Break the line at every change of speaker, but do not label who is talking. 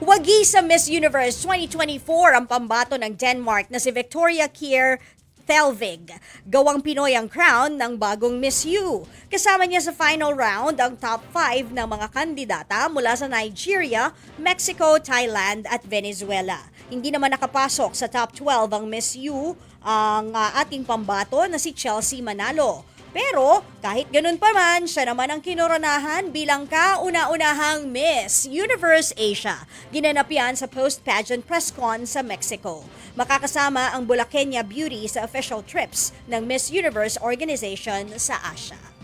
Wagi sa Miss Universe 2024 ang pambato ng Denmark na si Victoria Theilvig. Gawang Pinoy ang crown ng bagong Miss U. Kasama niya sa final round ang top 5 ng mga kandidata mula sa Nigeria, Mexico, Thailand at Venezuela. Hindi naman nakapasok sa top 12 ang Miss U ang ating pambato na si Chelsea Manalo. Pero kahit ganun pa man, siya naman ang kinoronahan bilang kauna-unahang Miss Universe Asia. Ginanap yan sa post-pageant press con sa Mexico. Makakasama ang Bulacqueña Beauty sa official trips ng Miss Universe organization sa Asia.